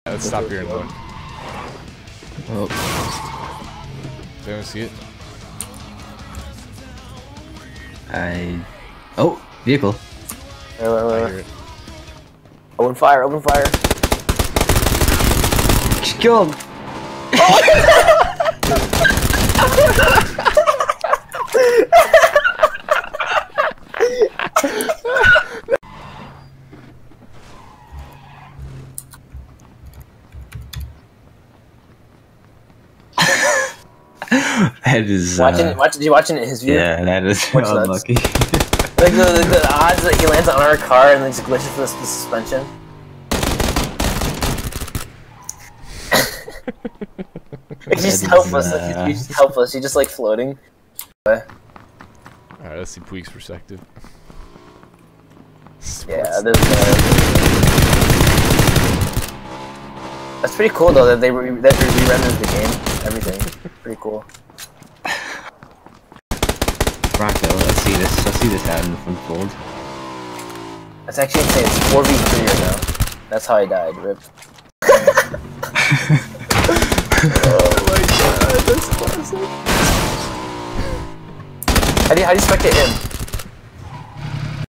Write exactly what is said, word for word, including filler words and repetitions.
Let's stop here and look. Oh. Do you see it? I. Oh, vehicle. Wait, wait, I wait. hear it. Open fire, open fire. She's killed. That is. Uh, watching, watching, you watching it in his view? Yeah, that is Watch unlucky. Like the, the, the odds that he lands on our car and then just glitches the, the suspension. He's just That is, helpless. uh... Like, he's just helpless. He's just like floating. Alright, let's see Puig's perspective. Yeah, there's. Uh, that's pretty cool though that they re that they re-rendered the game. Everything. Pretty cool. Rocco, let's see this. Let's see this out in the front fold. That's actually insane. It's four v three right now. That's how I died. Rip. Oh my god, that's classic. How do you how do you spectate him?